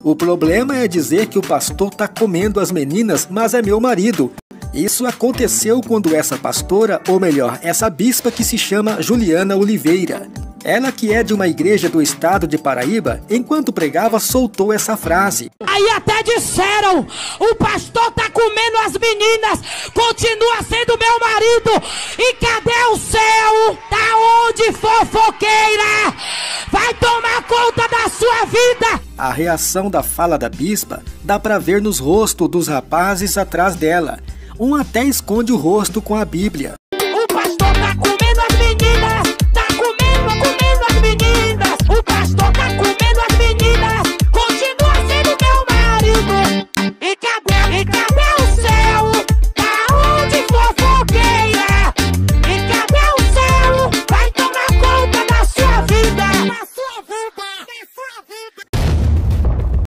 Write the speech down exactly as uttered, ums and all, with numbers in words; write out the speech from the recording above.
O problema é dizer que o pastor tá comendo as meninas, mas é meu marido. Isso aconteceu quando essa pastora, ou melhor, essa bispa que se chama Juliana Oliveira. Ela, que é de uma igreja do estado de Paraíba, enquanto pregava, soltou essa frase. Aí até disseram, o pastor tá comendo as meninas, continua sendo meu marido, e cadê o céu? Tá onde, fofoqueira? Vai tomar conta da sua vida! A reação da fala da bispa dá pra ver nos rostos dos rapazes atrás dela. Um até esconde o rosto com a Bíblia.